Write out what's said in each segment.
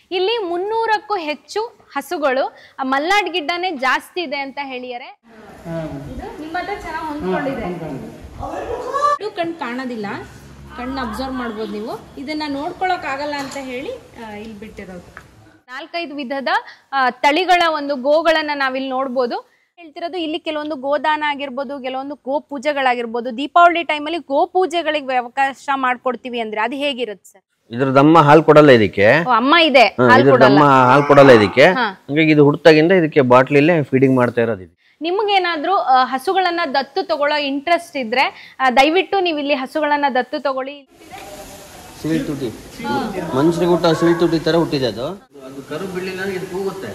ಇಲ್ಲಿ 300ಕ್ಕೂ ಹೆಚ್ಚು ಹಸುಗಳು ಮಲ್ನಾಡ್ ಗಿಡ್ಡನೇ ಜಾಸ್ತಿ ಇದೆ ಅಂತ ಹೇಳಿದ್ದಾರೆ. ಇದು ನಿಮ್ಮ ಹತ್ರ ಚೆನ್ನಾಗಿ ಹೊಂದ್ಕೊಂಡಿದೆ. ಕಣ್ಣು ಕಾಣೋದಿಲ್ಲ, ಕಣ್ಣು ಅಬ್ಸರ್ವ್ ಮಾಡ್ಬೋದು ನೀವು. ಇದನ್ನ ನೋಡ್ಕೊಳಕ್ ಆಗಲ್ಲ ಅಂತ ಹೇಳಿ ಇಲ್ಲಿ ಬಿಟ್ಟಿರೋದು. 4-5 ವಿಧದ ತಳಿಗಳ ಒಂದು ಗೋಗಳನ್ನ ನಾವಿಲ್ಲಿ ನೋಡ್ಬೋದು. ಹೇಳ್ತಿರೋದು ಇಲ್ಲಿ ಕೆಲವೊಂದು ಗೋದಾನ ಆಗಿರ್ಬೋದು, ಕೆಲವೊಂದು ಗೋ ಪೂಜೆಗಳಾಗಿರ್ಬೋದು. ದೀಪಾವಳಿ ಟೈಮಲ್ಲಿ ಗೋ ಪೂಜೆಗಳಿಗೆ ಅವಕಾಶ ಮಾಡ್ಕೊಡ್ತೀವಿ ಅಂದ್ರೆ ಅದು ಹೇಗಿರುತ್ತೆ ಸರ್? ಇದ್ರದಮ್ಮ ಹಾಲು ಕೊಡಲ್ಲ ಇದಕ್ಕೆ. ಅಮ್ಮ ಇದೆ, ಹಾಲು ಕೊಡಲ್ಲ ಇದಕ್ಕೆ. ಹಂಗಾಗಿ ಇದು ಹುಟ್ಟಾಗಿಂದ ಇದಕ್ಕೆ ಬಾಟ್ಲಿಲ್ಲೇ ಫೀಡಿಂಗ್ ಮಾಡ್ತಾ ಇರೋದು. ನಿಮ್ಗೇನಾದ್ರೂ ಹಸುಗಳನ್ನ ದತ್ತು ತಗೊಳ್ಳೋ ಇಂಟ್ರೆಸ್ಟ್ ಇದ್ರೆ ದಯವಿಟ್ಟು ನೀವು ಇಲ್ಲಿ ಹಸುಗಳನ್ನ ದತ್ತು ತಗೊಳ್ಳಿ. ಸಿವಿಲ್ ತುಟಿ, ಮನುಷ್ಯರಿಗೆ ಹುಟ್ಟ ಸಿವಿಲ್ ತುಟಿ ತರ ಹುಟ್ಟಿದೆ ಅದು. ಅದು ಕರು ಬಿಡ್ಲಿಲ್ಲ ಇದು ಕೂಗುತ್ತೆ.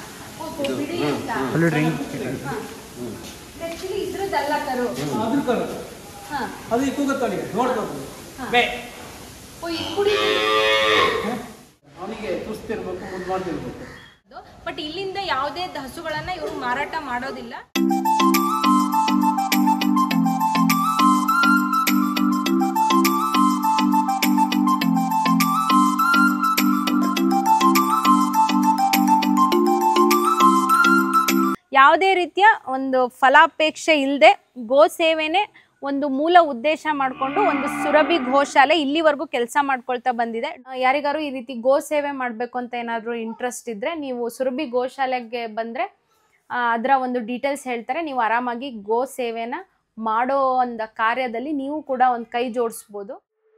ಬಟ್ ಇಲ್ಲಿಂದ ಯಾವುದೇ ಹಸುಗಳನ್ನ ಇವರು ಮಾರಾಟ ಮಾಡೋದಿಲ್ಲ. ಯಾವುದೇ ರೀತಿಯ ಒಂದು ಫಲಾಪೇಕ್ಷೆ ಇಲ್ಲದೆ ಗೋ ಸೇವೆನೇ ಒಂದು ಮೂಲ ಉದ್ದೇಶ ಮಾಡಿಕೊಂಡು ಒಂದು ಸುರಭಿ ಗೋಶಾಲೆ ಇಲ್ಲಿವರೆಗೂ ಕೆಲಸ ಮಾಡ್ಕೊಳ್ತಾ ಬಂದಿದೆ. ಯಾರಿಗಾರು ಈ ರೀತಿ ಗೋ ಸೇವೆ ಮಾಡಬೇಕು ಅಂತ ಏನಾದರೂ ಇಂಟ್ರೆಸ್ಟ್ ಇದ್ದರೆ ನೀವು ಸುರಭಿ ಗೋಶಾಲೆಗೆ ಬಂದರೆ ಅದರ ಒಂದು ಡೀಟೇಲ್ಸ್ ಹೇಳ್ತಾರೆ. ನೀವು ಆರಾಮಾಗಿ ಗೋ ಸೇವೆನ ಮಾಡೋ ಒಂದು ಕಾರ್ಯದಲ್ಲಿ ನೀವು ಕೂಡ ಒಂದು ಕೈ ಜೋಡಿಸ್ಬೋದು.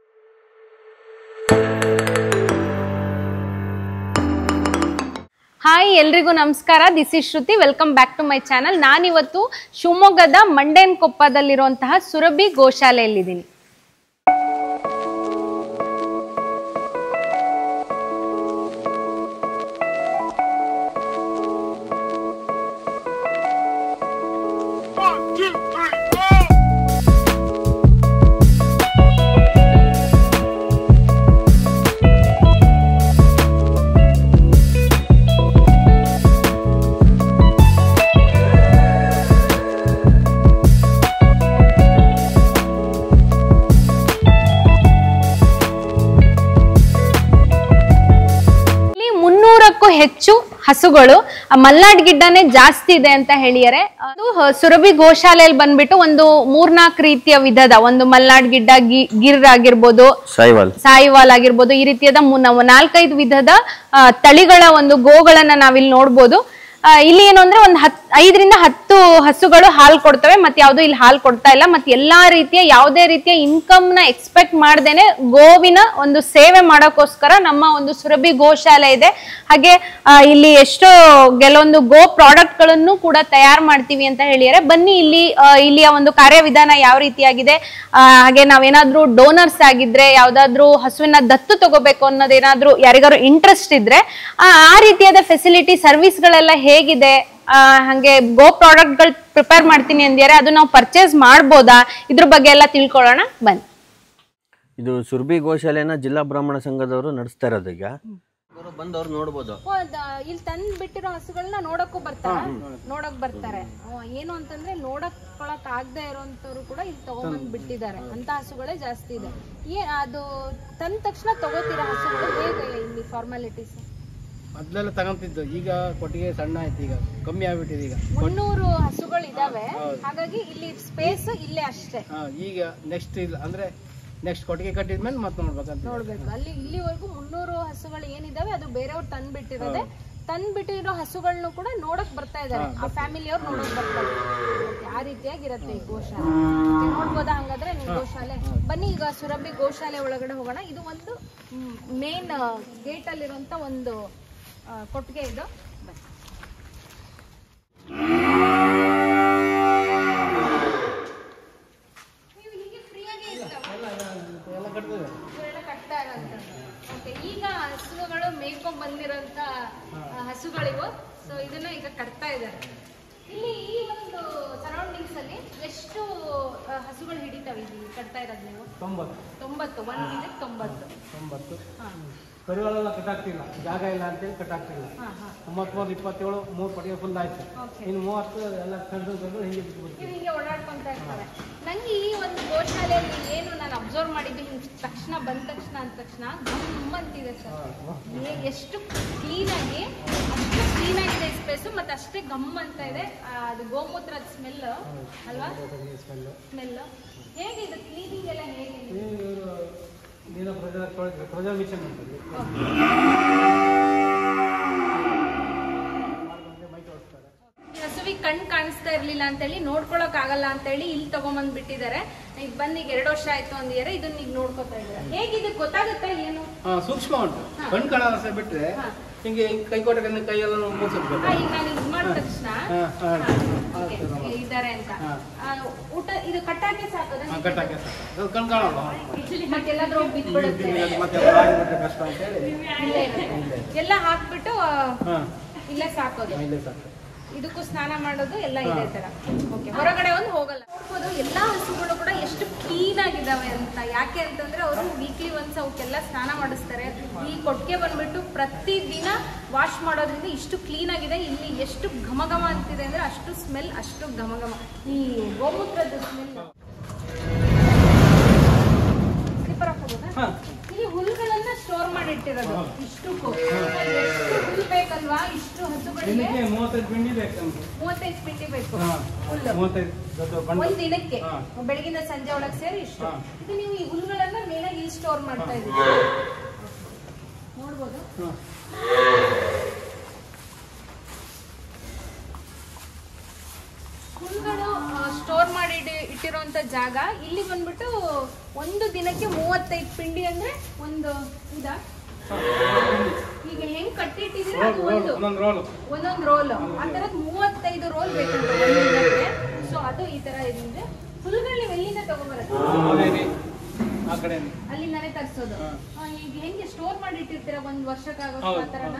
ಹಾಯ್, ಎಲ್ರಿಗೂ ನಮಸ್ಕಾರ. This is Shruti. Welcome back to my channel. ನಾನಿವತ್ತು ಶಿವಮೊಗ್ಗದ ಮಂಡೇನಕೊಪ್ಪದಲ್ಲಿರುವಂತಹ ಸುರಭಿ ಗೋಶಾಲೆಯಲ್ಲಿದ್ದೀನಿ. ಹೆಚ್ಚು ಹಸುಗಳು ಮಲ್ನಾಡ್ ಗಿಡ್ಡನೇ ಜಾಸ್ತಿ ಇದೆ ಅಂತ ಹೇಳಿದ್ದಾರೆ. ಅದು ಸುರಭಿ ಗೋಶಾಲೆಯಲ್ಲಿ ಬಂದ್ಬಿಟ್ಟು ಒಂದು 3-4 ರೀತಿಯ ವಿಧದ ಒಂದು ಮಲ್ನಾಡ್ ಗಿಡ್ಡ, ಗಿರ್ ಆಗಿರ್ಬೋದು, ಸಾಯಿವಾಲ್ ಆಗಿರ್ಬೋದು, ಈ ರೀತಿಯಾದ 4-5 ವಿಧದ ತಳಿಗಳ ಒಂದು ಗೋಗಳನ್ನ ನಾವಿಲ್ಲಿ ನೋಡ್ಬೋದು. ಇಲ್ಲಿ ಏನು ಅಂದ್ರೆ ಒಂದು 5ರಿಂದ 10 ಹಸುಗಳು ಹಾಲು ಕೊಡ್ತವೆ. ಮತ್ತೆ ಯಾವ್ದು ಇಲ್ಲಿ ಹಾಲು ಕೊಡ್ತಾ ಇಲ್ಲ. ಮತ್ತೆ ಎಲ್ಲಾ ರೀತಿಯ ಯಾವುದೇ ರೀತಿಯ ಇನ್ಕಮ್ ನ ಎಕ್ಸ್ಪೆಕ್ಟ್ ಮಾಡ್ದೇನೆ ಗೋವಿನ ಒಂದು ಸೇವೆ ಮಾಡೋಕ್ಕೋಸ್ಕರ ನಮ್ಮ ಒಂದು ಸುರಭಿ ಗೋಶಾಲೆ ಇದೆ. ಹಾಗೆ ಇಲ್ಲಿ ಎಷ್ಟೋ ಕೆಲವೊಂದು ಗೋ ಪ್ರಾಡಕ್ಟ್ ಗಳನ್ನು ಕೂಡ ತಯಾರು ಮಾಡ್ತೀವಿ ಅಂತ ಹೇಳಿದ್ದಾರೆ. ಬನ್ನಿ ಇಲ್ಲಿಯ ಒಂದು ಕಾರ್ಯವಿಧಾನ ಯಾವ ರೀತಿಯಾಗಿದೆ, ಹಾಗೆ ನಾವೇನಾದ್ರೂ ಡೋನರ್ಸ್ ಆಗಿದ್ರೆ, ಯಾವ್ದಾದ್ರು ಹಸುವಿನ ದತ್ತು ತಗೋಬೇಕು ಅನ್ನೋದೇನಾದ್ರೂ ಯಾರಿಗಾರು ಇಂಟ್ರೆಸ್ಟ್ ಇದ್ರೆ ಆ ರೀತಿಯಾದ ಫೆಸಿಲಿಟಿ ಸರ್ವಿಸ್ ಗಳೆಲ್ಲ ಹೇಗಿದೆ, ಹಂಗೆ ಗೋ ಪ್ರಾಡಕ್ಟ್ ಗಳು ಪ್ರಿಪೇರ್ ಮಾಡ್ತೀನಿ ಅಂದಿದ್ದಾರೆ, ಅದು ನಾವು ಪರ್ಚೇಸ್ ಮಾಡ್ಬೋದಾ, ಇದ್ರ ಬಗ್ಗೆ ಎಲ್ಲ ತಿಳ್ಕೊಳ್ಳೋಣ ಬನ್ನಿ. ಇದು ಸುರಭಿ ಗೋಶಾಲೆನ ಜಿಲ್ಲಾ ಬ್ರಾಹ್ಮಣ ಸಂಘದವರು ನಡೆಸ್ತಾ ಇರೋದು. ಈಗ ಬಂದವ್ರು ನೋಡ್ಬೋದು. ಇಲ್ಲಿ ತಂದ್ ಬಿಟ್ಟಿರೋ ಹಸುಗಳನ್ನ ನೋಡಕ್ಕೂ ಬರ್ತಾರೆ. ಏನು ಅಂತಂದ್ರೆ ನೋಡಕ್ ಆಗದೆ ಇರೋಂತವ್ರು ಕೂಡ ಇಲ್ಲಿ ತಗೊಂಡ್ಬಂದ್ ಬಿಟ್ಟಿದ್ದಾರೆ. ಅಂತ ಹಸುಗಳೇ ಜಾಸ್ತಿ ಇದೆ. ಅದು ತಂದ ತಕ್ಷಣ ತಗೋತೀರಾ ಹಸುಗಳು? ಹೇಗೆ ಇಲ್ಲಿ ಫಾರ್ಮಾಲಿಟೀಸ್? ಮೊದಲೆಲ್ಲ ತಗೊಂತಿದ್ದು, ಈಗ ಕೊಟ್ಟಿಗೆ ಸಣ್ಣ ಆಯ್ತು, ಈಗ ಕಮ್ಮಿ ಆಗ್ಬಿಟ್ಟಿದೆ. ಈಗ 300 ಹಸುಗಳು ಇದಾವೆ. ಹಾಗಾಗಿ ಇಲ್ಲಿ ಸ್ಪೇಸ್ ಇಲ್ಲೇ ಅಷ್ಟೇ. ಈಗ ನೆಕ್ಸ್ಟ್ ಇಲ್ಲ ಅಂದ್ರೆ ನೆಕ್ಸ್ಟ್ ಕೊಟ್ಟಿಗೆ ಕಟ್ಟಿದ್ಮೇಲೆ ಮತ್ತೆ ನೋಡ್ಬೇಕು. ಅಲ್ಲಿ ಇಲ್ಲಿವರೆಗೂ 300 ಹಸುಗಳು ಏನಿದಾವೆ ಅದು ಬೇರೆಯವ್ರು ತಂದ್ಬಿಟ್ಟಿರೋದೆ. ತಂದ್ಬಿಟ್ಟಿರೋ ಹಸುಗಳನ್ನ ಕೂಡ ನೋಡಕ್ ಬರ್ತಾ ಇದಾರೆ. ಆ ಫ್ಯಾಮಿಲಿಯವ್ರು ನೋಡಕ್ ಬರ್ತಾರೆ. ಆ ರೀತಿಯಾಗಿರತ್ತೆ ಈ ಗೋಶಾಲೆ. ನೋಡ್ಬೋದಾ ಹಂಗಾದ್ರೆ ನೀವು ಗೋಶಾಲೆ? ಬನ್ನಿ ಈಗ ಸುರಭಿ ಗೋಶಾಲೆ ಒಳಗಡೆ ಹೋಗೋಣ. ಇದು ಒಂದು ಮೇನ್ ಗೇಟ್ ಅಲ್ಲಿರುವಂತ ಒಂದು ಕೊಟ್ಟಿಗೆ. ಇದು ಈಗ ಹಸುಗಳು ಮೇಯ್ಕೊಂಡ್ ಬಂದಿರೋಂತ ಹಸುಗಳಿವು. ಸೊ ಇದನ್ನ ಈಗ ಕಟ್ತಾ ಇದ್ದಾರೆ. ಇಲ್ಲಿ ಈ ಒಂದು ಸರೌಂಡಿಂಗ್ಸ್ ಅಲ್ಲಿ ಎಷ್ಟು ಹಸುಗಳು ಹಿಡಿತಾವೆ ಇಲ್ಲಿ ಕಟ್ತಾ ಇರೋದು ನೀವು? 90. 90. 1 ಇದಕ್ಕೆ 90. ಕರುಗಳೆಲ್ಲ ಕಟ್ಟಾಗ್ತಿಲ್ಲ, ಜಾಗ ಇಲ್ಲ ಅಂತೇಳಿ ಕಟ್ಟಾಗ್ತಿಲ್ಲ. 33, 27 3 ಕೊಟ್ಟಿಗೆ ಫುಲ್ ಆಯ್ತು. ಇನ್ನು 30 ಎಲ್ಲ ಕಡ್ದು ಹಿಂಗೆ ಬಿಟ್ಟು ಹಿಂಗೆ ಓಡಾಡ್ಕೊಂತ ಇರ್ತಾರೆ. ನಂಗೆ ಈ ಒಂದು ಗೋಶಾಲೆಯಲ್ಲಿ ಏನು ನಾನು ಅಬ್ಸರ್ವ್ ಮಾಡಿದ್ದು, ಹಿಂಗೆ ತಕ್ಷಣ ಬಂದ ತಕ್ಷಣ ಅಂದ ತಕ್ಷಣ ಗಮ್ಮಂತಿದೆ ಸರ್. ಎಷ್ಟು ಕ್ಲೀನಾಗಿ, ಅಷ್ಟು ಕ್ಲೀನಾಗಿದೆ ಸ್ಪೇಸು, ಮತ್ತು ಅಷ್ಟೇ ಗಮ್ ಅಂತ ಇದೆ. ಅದು ಗೋಮೂತ್ರದ ಸ್ಮೆಲ್ ಅಲ್ವಾ, ಸ್ಮೆಲ್. ಹೇಗೆ ಇದು ಕ್ಲೀನಿಂಗ್ ಎಲ್ಲ ಹೇಗೆ? ನೀನು ಪ್ರೆಸರ್ ಮಿಷನ್ ಅಂತಲ್ಲಿ ಹಸುವಿಗೆ ಕಣ್ಣು ಕಾಣಿಸ್ತಾ ಇರ್ಲಿಲ್ಲ ಅಂತೇಳಿ, ನೋಡ್ಕೊಳಕ್ ಆಗಲ್ಲ ಅಂತೇಳಿ ಇಲ್ಲಿ ತಗೊಂಬಂದ್ ಬಿಟ್ಟಿದ್ದಾರೆ. ಈಗ ಬಂದು 2 ವರ್ಷ ಆಯ್ತು ಅಂದಿದ್ದಾರೆ. ಇದನ್ನ ಈಗ ನೋಡ್ಕೊತಾ ಇದ್ದಾರೆ. ಹೇಗಿದೆ ಗೊತ್ತಾಗುತ್ತಾ ಏನು? ಸೂಕ್ಷ್ಮ ಉಂಟು. ಕಣ್ಣು ಕಾಣೋದು ಬಿಟ್ರೆ ಹಿಂಗೆ ಕೈ ಕೊಟ್ಟ ಕೈಯೆಲ್ಲ ಮೂರ್ಸಬೇಕು. ಈಗ ನಾನು ಇದು ಮಾಡಿದ ತಕ್ಷಣ ಇದ್ದಾರೆ ಅಂತ ಊಟ ಇದು ಕಟ್ಟಾಕೆ ಸಾಕೋದ? ಕಟ್ಟಾಕೆ ಕಣ್ಣು ಕಾಣಲ್ಲ, ಮತ್ತೆಲ್ಲಾದ್ರೂ ಬಿದ್ಬಿಡುತ್ತೆ ಕಷ್ಟ ಅಂತ ಹೇಳಿ ಎಲ್ಲ ಹಾಕ್ಬಿಟ್ಟು ಇಲ್ಲೇ ಸಾಕೋದು. ಇದಕ್ಕೂ ಸ್ನಾನ ಮಾಡೋದು ಎಲ್ಲ ಇದೇ ತರ. ಓಕೆ, ಹೊರಗಡೆ ಒಂದು ಹೋಗಲ್ಲ. ನೋಡ್ಬೋದು ಎಲ್ಲಾ ಹಸುಗಳು ಕೂಡ ಎಷ್ಟು ಕ್ಲೀನ್ ಆಗಿದಾವೆ ಅಂತ. ಯಾಕೆ ಅಂತಂದ್ರೆ ಅವರು ವೀಕ್ಲಿ ಒನ್ಸ್ ಅವಕ್ಕೆಲ್ಲ ಸ್ನಾನ ಮಾಡಿಸ್ತಾರೆ. ಈ ಕೊಟ್ಟಿಗೆ ಬಂದ್ಬಿಟ್ಟು ಪ್ರತಿ ದಿನ ವಾಶ್ ಮಾಡೋದ್ರಿಂದ ಇಷ್ಟು ಕ್ಲೀನ್ ಆಗಿದೆ. ಇಲ್ಲಿ ಎಷ್ಟು ಘಮ ಘಮ ಅಂತಿದೆ ಅಂದ್ರೆ ಅಷ್ಟು ಸ್ಮೆಲ್, ಅಷ್ಟು ಘಮ ಘಮ. ಈ ಗೋಮೂತ್ರದ ಸ್ಮೆಲ್. ಸ್ಲಿಪ್ಪರ್ ಹಾಕೋಬೋದಾ? ಇಲ್ಲಿ ಹುಲ್ಗಳನ್ನ ಸ್ಟೋರ್ ಮಾಡಿ ಇಟ್ಟಿರೋದು. ಇಷ್ಟು ಹುಲ್ ಬೇಕಲ್ವಾ? ಇಷ್ಟು ಹಸುಗಳಿಗೆ 35 ಪಿಂಡಿ ಬೇಕು. 35 ಪಿಂಡಿ ಬೇಕು ಹುಲ್ಲು ಒಂದ್ ದಿನಕ್ಕೆ, ಬೆಳಗಿನ ಸಂಜೆ ಒಳಗೆ ಸೇರಿ ಇಷ್ಟು. ನೀವು ಈ ಹುಲ್ಗಳನ್ನ ಮೇಲಾಗಿ ಇಲ್ಲಿ ಸ್ಟೋರ್ ಮಾಡ್ತಾ ಇದ್ದೀವಿ, ನೋಡ್ಬೋದು. ಹುಲ್ಗಳು ಸ್ಟೋರ್ ಮಾಡಿ ಇಟ್ಟಿರುವಂತ ಜಾಗ. ಇಲ್ಲಿ ಬಂದ್ಬಿಟ್ಟು ಒಂದು ದಿನಕ್ಕೆ 35 ಪಿಂಡಿ ಅಂದ್ರೆ ಒಂದು ಇದ ಈಗ ಹೆಂಗ್ ಕಟ್ಟಿಟ್ಟಿದ್ರೆ ಅದು ಒಂದೊಂದು ರೋಲ್, ಆ ತರದ್ 35 ರೋಲ್ ಬೇಕಂತ ಒಂದು ದಿನಕ್ಕೆ. ಸೊ ಅದು ಈ ತರ ಇದೆ. ಹುಲ್ಗಳು ನೀವು ಎಲ್ಲಿಂದ ತಗೊಂಡ್ಬರುತ್ತೆ? ಅಲ್ಲಿಂದಾನೆ ತರಿಸೋದು. ಈಗ ಹೆಂಗೆ ಸ್ಟೋರ್ ಮಾಡಿ ಇಟ್ಟಿರ್ತೀರಾ ಒಂದ್ ವರ್ಷಕ್ಕಾಗೋ ಆ ತರನ?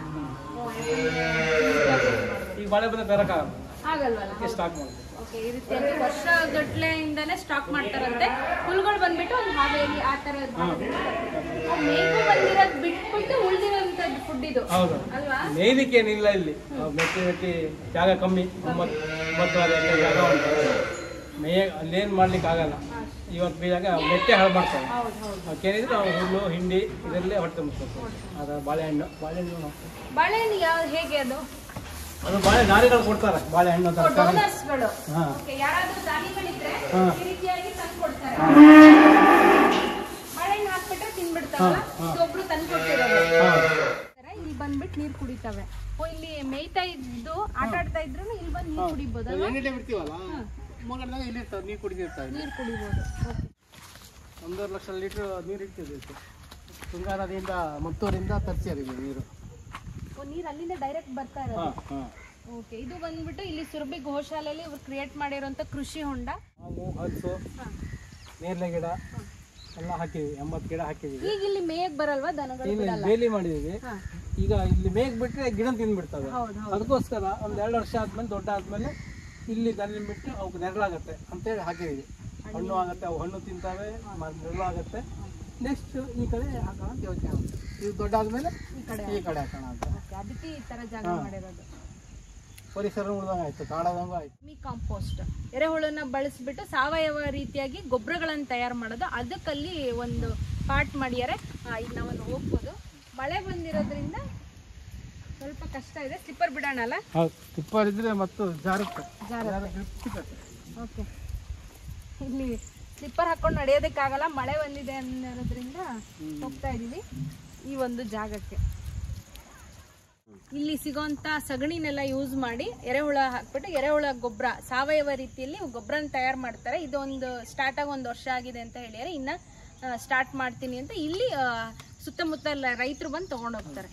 ಆಗಲ್ವಲ್ಲ? ಓಕೆ, ಈ ರೀತಿಯಾಗಿ ವರ್ಷಗಟ್ಲೆಯಿಂದಾನೆ ಸ್ಟಾಕ್ ಮಾಡ್ತಾರಂತೆ. ಹುಲ್ಗಳು ಬಂದ್ಬಿಟ್ಟು ಒಂದು ಹಾವೇರಿ ಆ ತರದ್ದು ಮೇವು ಬಂದಿರೋದು ಬಿಟ್ಬಿಟ್ಟು ಉಳಿದಿರೋಂಥದ್ದು ಫುಡ್ ಇದು ಅಲ್ವಾ? ಮೇಯ್ಲಿಕ್ಕೆ ಏನಿಲ್ಲ ಇಲ್ಲಿ. ಮೆಟ್ಟಿ ಜಾಗ ಕಮ್ಮಿ, 9 ಜಾಗ ಉಂಟು. ಅಲ್ಲೇನು ಮಾಡ್ಲಿಕ್ಕೆ ಆಗಲ್ಲ. ಇವತ್ತು ಬೀಜಾಗ ಮೆಟ್ಟೆ ಹಾಳು ಮಾಡ್ತಾರೆ. ಕೇಳಿದ್ರೆ ನಾವು ಹುಲ್ಲು ಹಿಂಡಿ ಇದರಲ್ಲೇ ಹೊಟ್ಟೆ ಮುಚ್ಚಬೇಕು. ಅದ ಬಾಳೆಹಣ್ಣು ಯಾವ ಹೇಗೆ ಅದು ಬಾಳೆ ದಾರಿಗಳು ಕೊಡ್ತಾರೆ. ಬಾಳೆಹಣ್ಣು ಡೋನರ್ಸ್ಗಳು ಯಾರಾದ್ರೂ ದಾನಿಗಳಿದ್ರೆ ಈ ರೀತಿಯಾಗಿ ತಂದು ಕೊಡ್ತಾರೆ. ಬಾಳೆಹಣ್ಣು ಹಾಕ್ಬಿಟ್ರೆ ತಿನ್ಬಿಡ್ತಾವಲ್ಲ, ಒಬ್ರು ತಂದು ಕೊಡ್ತಿರೋದು. ಇಲ್ಲಿ ಬಂದ್ಬಿಟ್ಟು ನೀರ್ ಕುಡಿತಾವೆ. ಇಲ್ಲಿ ಮೇಯ್ತಾ ಇದ್ದು ಆಟ ಆಡ್ತಾ ಇದ್ರು ಇಲ್ಲಿ ಬಂದು ನೀರ್ ಕುಡಿಬಹುದು. ಬಿಡ್ತೀವಲ್ಲ ಇಲ್ಲಿ ನೀರು ಕುಡಿದಿರ್ತಾರೆ. ನೀರು ಕುಡಿಬಹುದು. 1.5 ಲಕ್ಷ ಲೀಟರ್ ನೀರು ಇರ್ತಿದೆ. ತುಂಗಾ ನದಿಯಿಂದ ಮುತ್ತೂರಿಂದ ತರಿಸಿದೆ ನೀರು. ನೀರು ಅಲ್ಲಿಂದ ಡೈರೆಕ್ಟ್ ಬರ್ತಾ ಇರೋದು. ಓಕೆ, ಇದು ಬಂದ್ಬಿಟ್ಟು ಇಲ್ಲಿ ಸುರಭಿ ಗೋಶಾಲೆಯಲ್ಲಿ ಇವ್ರು ಕ್ರಿಯೇಟ್ ಮಾಡಿರೋಂಥ ಕೃಷಿ ಹೊಂಡ. ಹಲಸು, ನೇರಳೆ ಗಿಡ ಎಲ್ಲ ಹಾಕಿದ್ವಿ. 80 ಗಿಡ ಹಾಕಿದ್ವಿ. ಈಗ ಇಲ್ಲಿ ಮೇಯಕ್ ಬರಲ್ವಾ ದನಗಳು? ಬೇಲಿ ಮಾಡಿದೀವಿ. ಈಗ ಇಲ್ಲಿ ಮೇಯಕ್ ಬಿಟ್ರೆ ಗಿಡ ತಿಂದ್ಬಿಡ್ತವೆ. ಅದಕ್ಕೋಸ್ಕರ 1-2 ವರ್ಷ ಆದ್ಮೇಲೆ ದೊಡ್ಡ ಆದ್ಮೇಲೆ ಇಲ್ಲಿ ದನ ಬಿಟ್ಟು ಅವಕ್ಕೆ ನೆರಳಾಗತ್ತೆ ಅಂತೇಳಿ ಹಾಕಿದೀವಿ. ಹಣ್ಣು ಆಗುತ್ತೆ, ಅವು ಹಣ್ಣು ತಿಂತಾವೆ, ನೆರಳು ಆಗುತ್ತೆ. ನೆಕ್ಸ್ಟ್ ಈ ಕಡೆ ಹಾಕೋಣ ಅಂತ ಯೋಚನೆ ಆಗುತ್ತೆ. ಇದು ದೊಡ್ಡ ಆದ್ಮೇಲೆ ಈ ಕಡೆ ಹಾಕೋಣ ಅಂತ. ಅದಕ್ಕೆ ಈ ತರ ಜಾಗ ಮಾಡಿರೋದು. ಪರಿಸರ ಉಳಿದಂಗೆ ಆಯ್ತು, ಕಾಡದಂಗೂ ಆಯ್ತು. ಮೀ ಕಾಂಪೋಸ್ಟ್ ಎರೆಹುಳನ್ನ ಬಳಸ್ಬಿಟ್ಟು ಸಾವಯವ ರೀತಿಯಾಗಿ ಗೊಬ್ಬರಗಳನ್ನು ತಯಾರು ಮಾಡೋದು. ಅದಕ್ಕಲ್ಲಿ ಒಂದು ಪಾರ್ಟ್ ಮಾಡ್ಯಾರೆ. ಈಗ ನಾವಲ್ಲಿ ಹೋಗ್ಬೋದು. ಮಳೆ ಬಂದಿರೋದ್ರಿಂದ ಸ್ವಲ್ಪ ಕಷ್ಟ ಇದೆ. ಸ್ಲಿಪ್ಪರ್ ಬಿಡೋಣ ಅಲ್ಲ? ಸ್ಲಿಪ್ಪರ್ ಇದ್ರೆ ಮತ್ತು ಜಾರುತ್ತೆ. ಓಕೆ, ಇಲ್ಲಿ ಸ್ಲಿಪ್ಪರ್ ಹಾಕೊಂಡು ನಡೆಯೋದಕ್ಕಾಗಲ್ಲ, ಮಳೆ ಬಂದಿದೆ ಅನ್ನೋದ್ರಿಂದ ಹೋಗ್ತಾ ಇದೀವಿ ಈ ಒಂದು ಜಾಗಕ್ಕೆ. ಇಲ್ಲಿ ಸಿಗೋಂಥ ಸಗಣಿನೆಲ್ಲ ಯೂಸ್ ಮಾಡಿ ಎರೆಹುಳ ಹಾಕ್ಬಿಟ್ಟು ಎರೆಹುಳ ಗೊಬ್ಬರ ಸಾವಯವ ರೀತಿಯಲ್ಲಿ ಗೊಬ್ಬರನ ತಯಾರು ಮಾಡ್ತಾರೆ. ಇದೊಂದು ಸ್ಟಾರ್ಟ್ ಆಗಿ 1 ವರ್ಷ ಆಗಿದೆ ಅಂತ ಹೇಳಿದರೆ, ಇನ್ನು ಸ್ಟಾರ್ಟ್ ಮಾಡ್ತೀನಿ ಅಂತ ಇಲ್ಲಿ ಸುತ್ತಮುತ್ತ ರೈತರು ಬಂದು ತಗೊಂಡು ಹೋಗ್ತಾರೆ.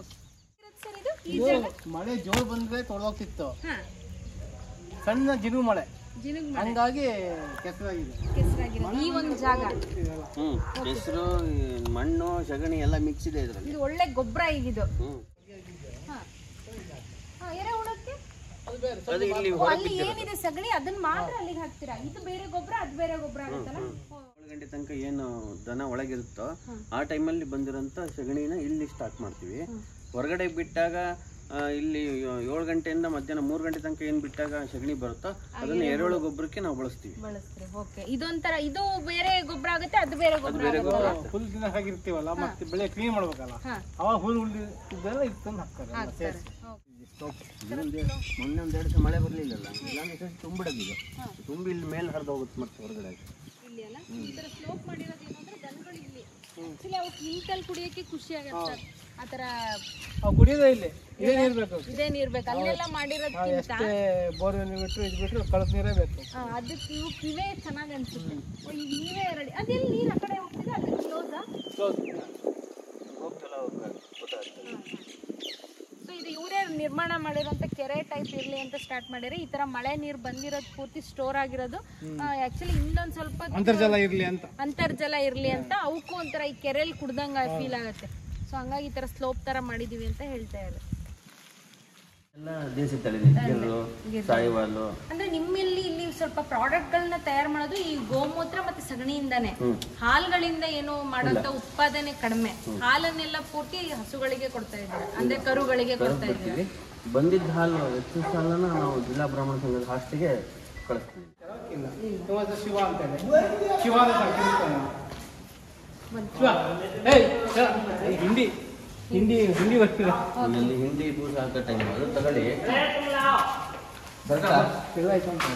ಮಳೆ ಜೋರು ಬಂದ್ರೆ ತೊಳೋಗ್ತಿತ್ತು, ಸಣ್ಣ ಜಿನುಗು ಮಳೆ, ಹಂಗಾಗಿ ಕೆಸರಾಗಿದೆ ಈ ಒಂದು ಜಾಗ. ಕೆಸರು, ಮಣ್ಣು, ಸಗಣಿ ಎಲ್ಲ ಮಿಕ್ಸ್ ಇದೆ ಇದರಲ್ಲಿ. ಇದು ಒಳ್ಳೆ ಗೊಬ್ಬರ ಈಗಿದು. ಎರೆಹುಳಕ್ಕೆ ಅದು ಇಲ್ಲಿ ಅಲ್ಲಿ ಏನಿದೆ ಸಗಣಿ ಅದನ್ನ ಮಾತ್ರ ಅಲ್ಲಿಗೆ ಹಾಕ್ತೀರಾ? ಇದು ಬೇರೆ ಗೊಬ್ಬರ ಅದು ಬೇರೆ ಗೊಬ್ಬರ ಆಗುತ್ತಲ್ಲ? 7 ಗಂಟೆ ತನಕ ಏನು ದನ ಒಳಗಿರುತ್ತೋ ಆ ಟೈಮಲ್ಲಿ ಬಂದಿರೋಂಥ ಸಗಣಿನ ಇಲ್ಲಿ ಸ್ಟಾಕ್ ಮಾಡ್ತೀವಿ. ಹೊರಗಡೆ ಬಿಟ್ಟಾಗ ಇಲ್ಲಿ 7 ಗಂಟೆಯಿಂದ ಮಧ್ಯಾಹ್ನ 3 ಗಂಟೆ ತನಕ ಏನು ಬಿಟ್ಟಾಗ ಸಗಣಿ ಬರುತ್ತೋ ಅದನ್ನ ಎರೆಹುಳು ಗೊಬ್ಬರಕ್ಕೆ ನಾವು ಬಳಸ್ತೀವಿ. ಓಕೆ, ಇದೊಂಥರ ಇದು ಬೇರೆ ಗೊಬ್ಬರ ಆಗುತ್ತೆ, ಅದು ಬೇರೆ ಗೊಬ್ಬರ ಆಗುತ್ತೆ. ಹುಲ್ ದಿನ ಹಾಕಿರ್ತೀವಲ್ಲ, ಮತ್ತೆ ಬೆಳೆ ಕ್ಲೀನ್ ಮಾಡ್ಬೇಕಲ್ಲ, ಅವಾಗ ಹುಲ್ ಉಳಿದಿದ್ದೆಲ್ಲ ಇದು ತಂದು ಹಾಕ್ತಾರೆ. ಮೊನ್ನೆ 1-2 ದಿವಸ ಮಳೆ ಬರಲಿಲ್ಲಲ್ಲ, ಇಲ್ಲಾಂದ್ರೆ ತುಂಬಿಡೋದು ಈಗ ತುಂಬಿ ಇಲ್ಲಿ ಮೇಲೆ ಹರಿದು ಹೋಗುತ್ತೆ ಮತ್ತೆ ಹೊರಗಡೆ. ಇಲ್ಲಿ ಅಲ್ಲ ಈ ತರ ಸ್ಲೋಪ್ ಮಾಡಿರೋದು ಏನು ಅಂದ್ರೆ ದನಗಳು ಇಲ್ಲಿ ಆಕ್ಚುಲಿ ಅವು ಕ್ಲೀನ್ ಕುಡಿಯೋಕೆ ಖುಷಿ ಆಗುತ್ತೆ. ಆತರ ಕುಡಿಯೋದೇ ಇಲ್ಲಿ ಇದೇ ನೀರು ಬೇಕು, ಇದೇ ನೀರು ಬೇಕು. ಅಲ್ಲೆಲ್ಲ ಮಾಡಿರೋದಕ್ಕಿಂತ ಬೋರ್ವೆಲ್ ಬಿಟ್ಟರು ಇದು ಬಿಟ್ಟರು ಕಳಪ ನೀರೇ ಬೇಕು. ಅದಕ್ಕೆ ಇವು ಕಿವೇ ಚೆನ್ನಾಗಿ ಅನ್ಸುತ್ತೆ. ಈಗ ನೀವೇ ರೆಡಿ. ಅದೆಲ್ಲಿ ನೀರು ಆ ಕಡೆ ಹೋಗ್ತಿದೆ, ಅದಕ್ಕೆ ಕ್ಲೋಸಾ? ಸೊ ಇದು ಇವರೇ ನಿರ್ಮಾಣ ಮಾಡಿರೋಂಥ ಕೆರೆ ಟೈಪ್ ಇರಲಿ ಅಂತ ಸ್ಟಾರ್ಟ್ ಮಾಡಿರಿ. ಈ ತರ ಮಳೆ ನೀರು ಬಂದಿರೋದು ಪೂರ್ತಿ ಸ್ಟೋರ್ ಆಗಿರೋದು. ಆಕ್ಚುಲಿ ಇನ್ನೊಂದು ಸ್ವಲ್ಪ ಅಂತರ್ಜಲ ಇರಲಿ ಅಂತ ಅವಕ್ಕೂ ಒಂಥರ ಈ ಕೆರೆಯಲ್ಲಿ ಕುಡ್ದಂಗೆ ಫೀಲ್ ಆಗುತ್ತೆ. ಸೊ ಹಂಗಾಗಿ ಈ ತರ ಸ್ಲೋಪ್ ತರ ಮಾಡಿದೀವಿ ಅಂತ ಹೇಳ್ತಾ ಇದ್ದಾರೆ. ಎಲ್ಲ ದೇಸಿ ತಳಿಗಳು ಸಾಯಿವಾಲು ಅಂದ್ರೆ ನಿಮ್ಮಲ್ಲಿ ಇಲ್ಲಿ ಸ್ವಲ್ಪ ಪ್ರಾಡಕ್ಟ್ ಗಳನ್ನ ತಯಾರು ಮಾಡೋದು ಈ ಗೋಮೂತ್ರ ಮತ್ತೆ ಸಗಣಿಯಿಂದಾನೆ. ಹಾಲ್ಗಳಿಂದ ಏನು ಮಾಡೋಂತ ಉತ್ಪಾದನೆ ಕಡಿಮೆ. ಹಾಲನ್ನೆಲ್ಲ ಪೂರ್ತಿ ಹಸುಗಳಿಗೆ ಕೊಡ್ತಾ ಇದ್ದಾರೆ, ಅಂದ್ರೆ ಕರುಗಳಿಗೆ ಕೊಡ್ತಾ ಇದ್ದೀವಿ. ಬಂದಿದ್ದ ಹಾಲು ಹೆಚ್ಚು ಹಾಲನ್ನ ನಾವು ಜಿಲ್ಲಾ ಬ್ರಾಹ್ಮಣ ಸಂಘದ ಹಾಸ್ಟೆಲ್ಗೆ ಕಳಿಸ್ತೀವಿ. ಶಿವ ಅಂತೇಳಿ ಶಿವಾದ ಹಿಂಡಿ ಹಿಂಡಿ ಹಿಂಡಿ ಬರ್ತೀರ ಆಮೇಲೆ ಹಿಂಡಿ ಪೂಜೆ ಹಾಕೋ ಟೈಮ್ ಅದು ತಗೊಳ್ಳಿ ತಿರುವಾಯ್ತು ಅಂತ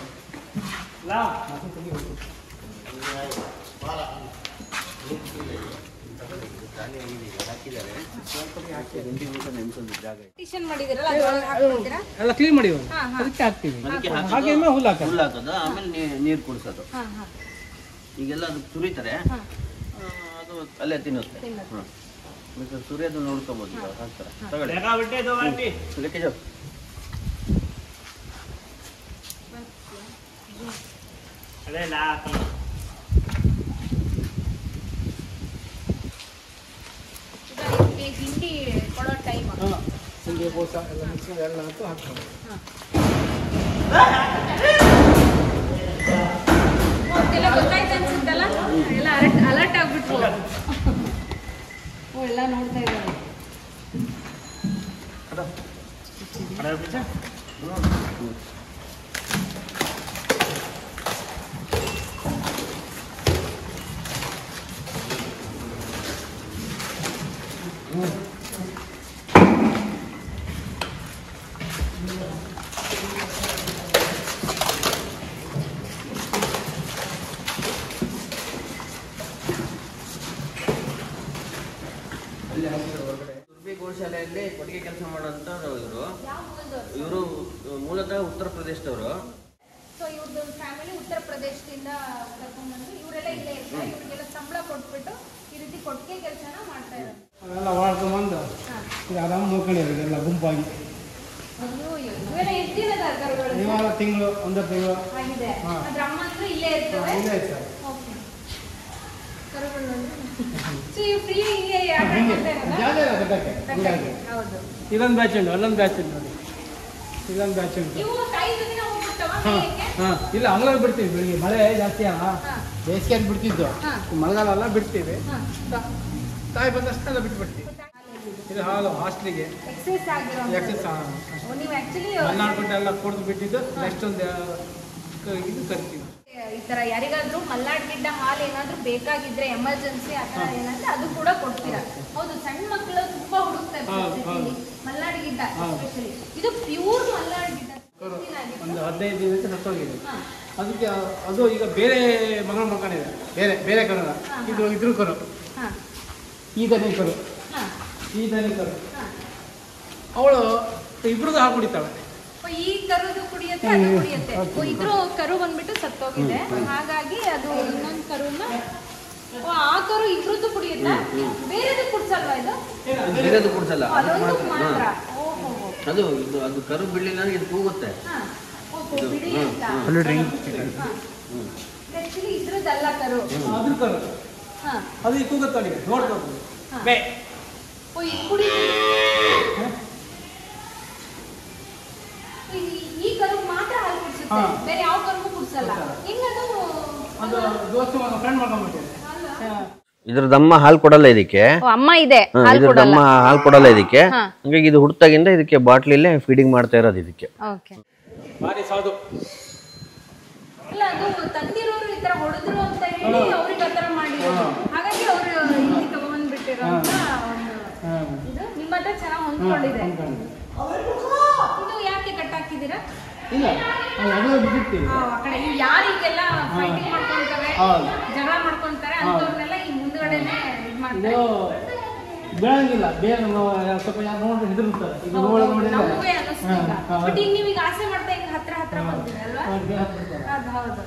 ಎಲ್ಲ ಕ್ಲೀನ್ ಮಾಡಿ ಅದಕ್ಕೆ ಹಾಕ್ತೀವಿ. ಹಾಗೆ ಹುಲ್ಲು ಹಾಕೋದು, ಆಮೇಲೆ ನೀರು ಕುಡಿಸೋದು. ಈಗೆಲ್ಲ ಅದು ಸುರಿತಾರೆ, ಅದು ಅಲ್ಲೇ ತಿನ್ನುತ್ತೆ. ಸೂರ್ಯದು ನೋಡ್ಕೋಬಹುದು. ತಗೊಳ್ಳಿ ಹಿಂಡಿ ಕೊಡೋ ಟೈಮ್ ಹಿಂಡಿ ಬೋಸ ಎಲ್ಲ ಮಿಕ್ಸ್ ಎಲ್ಲ ಹಾಕಿ ಹಾಕ್ತಾರೆ. ಗೊತ್ತಾಯ್ತು ಅನ್ಸುತ್ತಲ್ಲ, ಎಲ್ಲ ಅಲರ್ಟ್ ಆಗ್ಬಿಟ್ರು. ಎಲ್ಲ ನೋಡ್ತಾ ಇದ್ದಾರೆ. ಸುರಭಿ ಗೋಶಾಲೆಯಲ್ಲಿ ಕೊಟ್ಟಿಗೆ ಕೆಲಸ ಮಾಡುವಂಥವ್ರು ಇವರು ಮೂಲತಃ ಉತ್ತರ ಪ್ರದೇಶದವರು. ಸೊ ಇವ್ರದ್ದು ಫ್ಯಾಮಿಲಿ ಉತ್ತರ ಪ್ರದೇಶದಿಂದ ಕರ್ಕೊಂಡ್ಬಂದು ಇವರೆಲ್ಲ ಇಲ್ಲೇ ಇರ್ತಾರೆ. ಇವ್ರಿಗೆಲ್ಲ ಸಂಬಳ ಕೊಟ್ಬಿಟ್ಟು ಈ ರೀತಿ ಕೊಟ್ಟಿಗೆ ಕೆಲಸನ ಮಾಡ್ತಾ ಇದ್ದಾರೆ. ಅವೆಲ್ಲ ಮಾಡ್ಕೊಂಡ್ಬಂದು ಆರಾಮ ನೋಡ್ಕೊಂಡಿರೋದು ಎಲ್ಲ ಗುಂಪಾಗಿ. ಇವೆಲ್ಲ ಎಷ್ಟಿರೋದ ಕರುಗಳು? ಇವಾಗ ತಿಂಗಳು 1 ತಿಂಗಳು ಆಗಿದೆ. ಅದ್ರ ಅಮ್ಮ ಹತ್ರ ಇಲ್ಲೇ ಇರ್ತವೆ. ಇಲ್ಲೇ ಸರ್. ಓಕೆ, ಕರುಗಳು ಸೊ ಇವು ಫ್ರೀ ಹಿಂಗೆ ಹೌದು. ಇಲ್ಲೊಂದು ಬ್ಯಾಚ್ ಉಂಟು, ಅಲ್ಲೊಂದು ಬ್ಯಾಚ್ ಉಂಟು ನೋಡಿ, ಇಲ್ಲೊಂದು ಬ್ಯಾಚ್ ಉಂಟು. ಇಲ್ಲ ಅಂಗಳ ಬಿಡ್ತೀವಿ. ಬೆಳಿಗ್ಗೆ ಮಳೆ ಜಾಸ್ತಿ ಅಲ್ಲ, ಬೇಸಿಗೆ ಅಂತ ಬಿಡ್ತಿದ್ದು, ಮಳೆಗಾಲ ಎಲ್ಲ ಬಿಡ್ತೀವಿ. ತಾಯಿ ಬಂದಷ್ಟೆಲ್ಲ ಬಿಟ್ಬಿಡ್ತೀವಿ. ಇದು ಹಾಲು ಹಾಸ್ಟ್ಲಿಗೆ ಎಕ್ಸೈಸ್ ಮಲ್ನಾಡ್ಬಿಟ್ಟು ಎಲ್ಲ ಕುಡಿದು ಬಿಟ್ಟಿದ್ದು. ನೆಕ್ಸ್ಟ್ ಒಂದು ಇದು ಕರಿತೀವಿ. ಈ ತರ ಯಾರಿಗಾದ್ರೂ ಮಲ್ನಾಡ್ ಗಿಡ್ಡ ಹಾಲು ಏನಾದ್ರೂ ಬೇಕಾಗಿದ್ರೆ ಎಮರ್ಜೆನ್ಸಿ ಆ ತರ ಏನಾದ್ರೆ ಅದು ಕೂಡ ಕೊಡ್ತೀರಾ? ಹೌದು, ಸಣ್ಣ ಮಕ್ಕಳು ತುಂಬಾ ಹುಡುಕ್ತಾರೆ ಮಲ್ನಾಡ್ ಗಿಡ್ಡ ಎಸ್ಪೆಷಲಿ. ಇದು ಪ್ಯೂರ್ ಮಲ್ನಾಡ್ ಗಿಡ್ಡ. ಒಂದು 15 ದಿನಕ್ಕೆ ಸತ್ತೋಗಿದೆ. ಅದಕ್ಕೆ ಅದು ಈಗ ಬೇರೆ ಮಗಳ ಮಕ್ಕಳಿದೆ, ಬೇರೆ ಬೇರೆ ಕರು. ಇದು ಇದ್ರ ಕರು, ಈ ದನಿ ಕರು, ಈ ದನಿ ಕರು. ಅವಳು ಇಬ್ರದ್ದು ಹಾಲು ಕುಡಿತಾಳೆ. ಈ ಕರುದು ಕುಡಿಯುತ್ತೆ, ಅದು ಕುಡಿಯುತ್ತೆ. ಇದ್ರ ಕರು ಬಂದ್ಬಿಟ್ಟು ಸತ್ತೋಗಿದೆ, ಹಾಗಾಗಿ ಅದು ಇನ್ನೊಂದು ಕರುನ ಆ ಕರು ಇಬ್ರದ್ದು ಕುಡಿಯುತ್ತಾ? ಬೇರೆದು ಕುಡ್ಸಲ್ವಾ ಇದು? ಬೇರೆದು ಕುಡ್ಸಲ್ಲ, ಮಾತ್ರ. ಅದು ಅದು ಕರು ಬಿಡ್ಲಿಲ್ಲ ಇದು ಕೂಗುತ್ತೆ. ಇದ್ರದ್ದಲ್ಲ ಕರು, ಅದ್ರ ಕರು ಅದು ಈ ಕೂಗುತ್ತಾಳೆ ನೋಡ್ಬೋದು. ಈ ಫ್ರೆಂಡ್ ಮಾಡ್ಕೊಂಡ್ಬಿಟ್ಟಿದೆ. ಇದ್ರದಮ್ಮ ಹಾಲು ಕೊಡಲ್ಲ ಇದಕ್ಕೆ, ಅಮ್ಮ ಇದೆ, ಇದ್ರದಮ್ಮ ಹಾಲು ಕೊಡಲ್ಲ ಇದಕ್ಕೆ. ಹಂಗಾಗಿ ಇದು ಹುಟ್ಟಾಗಿಂದ ಇದಕ್ಕೆ ಬಾಟ್ಲಿಲ್ಲೇ ಫೀಡಿಂಗ್ ಮಾಡ್ತಾ ಇರೋದು ಇದಕ್ಕೆ. ಭಾರಿ ಸಾಧು. ಅಲ್ಲ, ಅದು ತಂದಿರೋರು ಈ ತರ ಹೊಡೆದ್ರು ಅಂತ ಹೇಳಿ ಅವ್ರಿಗೆ ಆ ತರ ಮಾಡಿರೋದು, ಹಾಗಾಗಿ ಅವರು ಇಲ್ಲಿ ತಗೊಂಡ್ಬಿಟ್ಟಿರೋ ಅಂತ ಇದು ನಿಮ್ಮ ಹತ್ರ ಚೆನ್ನಾಗಿ ಹೊಂದ್ಕೊಂಡಿದೆ. ಇದು ಯಾಕೆ ಕಟ್ ಹಾಕಿದ್ದೀರಾ? ಇಲ್ಲ, ಅದು ಬಿಟ್ಟಿರ್ತೀವಿ. ಆ ಕಡೆ ಯಾರಿಗೆಲ್ಲ ಫೈಟಿಂಗ್ ಮಾಡ್ಕೊಂತಾರೆ, ಜಗಳ ಮಾಡ್ಕೊಂತಾರೆ ಅಂತವ್ರನ್ನೆಲ್ಲ ಈ ಮುಂದ್ಗಡೆನೆ ಇದು ಮಾಡ್ತಾರೆ. ಬೆಳಂಗಿಲ್ಲ, ಬೇಗ ಸ್ವಲ್ಪ ಯಾರು ನೋಡ್ರಿ ಹೆದರುತ್ತಾರೆ. ಈಗ ನಮಗೆ ಅನಿಸ್ತಿಲ್ಲ. ಬಟ್ ಈಗ ನೀವೀಗ ಆಸೆ ಮಾಡ್ತಾ ಈಗ ಹತ್ರ ಹತ್ರ ಬಂದಿದೆ ಅಲ್ವಾ? ಹೌದು.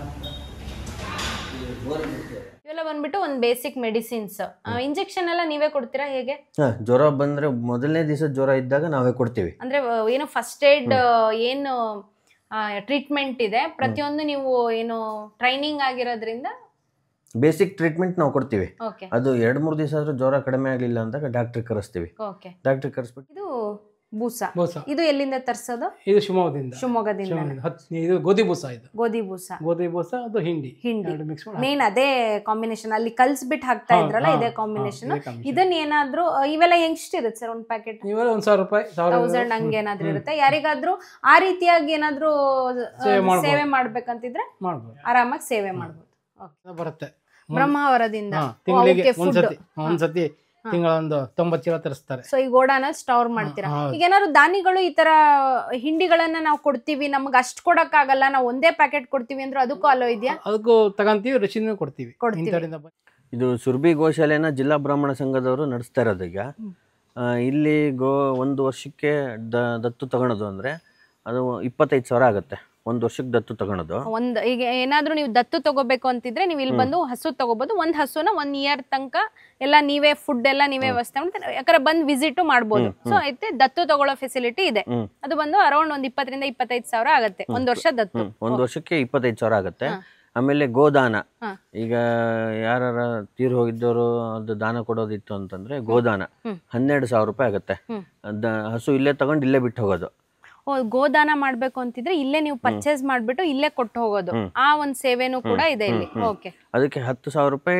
ಇವೆಲ್ಲ ಬಂದ್ಬಿಟ್ಟು ಒಂದು ಬೇಸಿಕ್ ಮೆಡಿಸಿನ್ಸ್. ಇಂಜೆಕ್ಷನ್ ಎಲ್ಲ ನೀವೇ ಕೊಡ್ತೀರಾ ಹೇಗೆ? ಜ್ವರ ಬಂದ್ರೆ ಮೊದಲನೇ ದಿವಸ ಜ್ವರ ಇದ್ದಾಗ ನಾವೇ ಕೊಡ್ತೀವಿ. ಅಂದ್ರೆ ಏನು ಫಸ್ಟ್ ಏಡ್ ಏನು ಟ್ರೀಟ್ಮೆಂಟ್ ಇದೆ ಪ್ರತಿಯೊಂದು ನೀವು ಏನು ಟ್ರೈನಿಂಗ್ ಆಗಿರೋದ್ರಿಂದ ಬೇಸಿಕ್ ಟ್ರೀಟ್ಮೆಂಟ್ ನಾವು ಕೊಡ್ತೀವಿ. ಅದು 2-3 ದಿವಸ ಆದ್ರೂ ಜ್ವರ ಕಡಿಮೆ ಆಗಲಿಲ್ಲ ಅಂದಾಗ ಡಾಕ್ಟರ್ ಕರೆಸ್ತೀವಿ. ಡಾಕ್ಟರ್ ಕರೆಸ್ಬಿಟ್ಟು ಇದು ಬೂಸ, ಇದು ಎಲ್ಲಿಂದ ತರಿಸೋದು? ಇದು ಶಿವಮೊಗ್ಗದಿಂದ. ಇದು ಗೋಧಿ ಬೂಸ. ಇದು ಗೋಧಿ ಬೂಸ, ಅದು ಹಿಂಡಿ ಮೇನ್ ಅದೇ ಕಾಂಬಿನೇಷನ್. ಅಲ್ಲಿ ಕಲ್ಸ್ಬಿಟ್ಟು ಹಾಕ್ತಾ ಇದ್ರಲ್ಲ, ಇದೇ ಕಾಂಬಿನೇಷನ್. ಇದನ್ನ ಏನಾದ್ರು ಇವೆಲ್ಲ ಎಷ್ಟಿರುತ್ತೆ ಸರ್ ಒಂದು ಪ್ಯಾಕೆಟ್? ಇವೆಲ್ಲ 1,000 ರೂಪಾಯಿ, 1000 ಹಂಗೆ ಏನಾದ್ರು ಇರುತ್ತೆ. ಯಾರಿಗಾದ್ರೂ ಆ ರೀತಿಯಾಗಿ ಏನಾದ್ರು ಸೇವೆ ಮಾಡ್ಬೇಕಂತಿದ್ರೆ ಆರಾಮಾಗಿ ಸೇವೆ ಮಾಡ್ಬೋದು. ಬರುತ್ತೆ ಬ್ರಹ್ಮಾವರದಿಂದ ತಿಂಗಳಿಗೆ ಒಂದ್ಸತಿ ತಿಂಗಳ ಒಂದು 90 ಚೀಲ ತರಿಸ್ತಾರೆ. ಸೊ ಈ ಗೋಡಾನ ಸ್ಟೋರ್ ಮಾಡ್ತೀರಾ? ಈಗ ಏನಾದ್ರು ದಾನಿಗಳು ಈ ತರ ಹಿಂಡಿಗಳನ್ನ ನಾವು ಕೊಡ್ತೀವಿ, ನಮ್ಗೆ ಅಷ್ಟು ಕೊಡಕ್ ಆಗಲ್ಲ, ನಾವು ಒಂದೇ ಪ್ಯಾಕೆಟ್ ಕೊಡ್ತೀವಿ ಅಂದ್ರೆ ಅದಕ್ಕೂ ಅಲೋ ಇದೆಯಾ? ಅದಕ್ಕೂ ತಗಂತೀವಿ, ರಶೀದಿ ಕೊಡ್ತೀವಿ. ಇದು ಸುರಭಿ ಗೋಶಾಲೆನ ಜಿಲ್ಲಾ ಬ್ರಾಹ್ಮಣ ಸಂಘದವರು ನಡೆಸ್ತಾ ಇರೋದು. ಈಗ ಇಲ್ಲಿ ಒಂದು ವರ್ಷಕ್ಕೆ ದತ್ತು ತಗೊಳೋದು ಅಂದ್ರೆ ಅದು 25,000 ಆಗುತ್ತೆ. ಒಂದು ವರ್ಷಕ್ಕೆ ದತ್ತು ತಗೊಳೋದು. ಈಗ ಏನಾದ್ರೂ ನೀವು ದತ್ತು ತಗೋಬೇಕು ಅಂತಿದ್ರೆ ನೀವು ಇಲ್ಲಿ ಬಂದು ಹಸು ತಗೋಬಹುದು. ಒಂದ್ ಹಸುನ 1 ಇಯರ್ ತನಕ ಎಲ್ಲ ನೀವೇ ಫುಡ್ ಎಲ್ಲ ನೀವೇ ವ್ಯವಸ್ಥೆ ಮಾಡ್ತೀರಾ, ಯಾಕಂದ್ರೆ ಬಂದ್ ವಿಸಿಟ್ ಮಾಡ್ಬೋದು. ಸೊ ಐತೆ ದತ್ತು ತಗೊಳ್ಳೋ ಫೆಸಿಲಿಟಿ ಇದೆ. ಅದು ಬಂದು ಅರೌಂಡ್ ಒಂದು 20,000 ರಿಂದ 25,000 ಆಗುತ್ತೆ ಒಂದು ವರ್ಷ ದತ್ತು. ಒಂದು ವರ್ಷಕ್ಕೆ 25,000 ಆಗುತ್ತೆ. ಆಮೇಲೆ ಗೋದಾನ, ಈಗ ಯಾರ ತೀರ್ ಹೋಗಿದ್ದವರು ಅದು ದಾನ ಕೊಡೋದಿತ್ತು ಅಂತಂದ್ರೆ ಗೋದಾನ 12,000 ರೂಪಾಯಿ ಆಗುತ್ತೆ. ಹಸು ಇಲ್ಲೇ ತಗೊಂಡು ಇಲ್ಲೇ ಬಿಟ್ಟು ಹೋಗೋದು. ಗೋದಾನ ಮಾಡ್ಬೇಕು ಅಂತಿದ್ರೆ ಇಲ್ಲೇ ನೀವು ಪರ್ಚೇಸ್ ಮಾಡ್ಬಿಟ್ಟು ಇಲ್ಲೇ ಕೊಟ್ಟು ಹೋಗೋದು, ಆ ಒಂದ್ ಸೇವೆನೂ ಕೂಡ ಇದೆ ಇಲ್ಲಿ. ಅದಕ್ಕೆ 10,000 ರೂಪಾಯಿ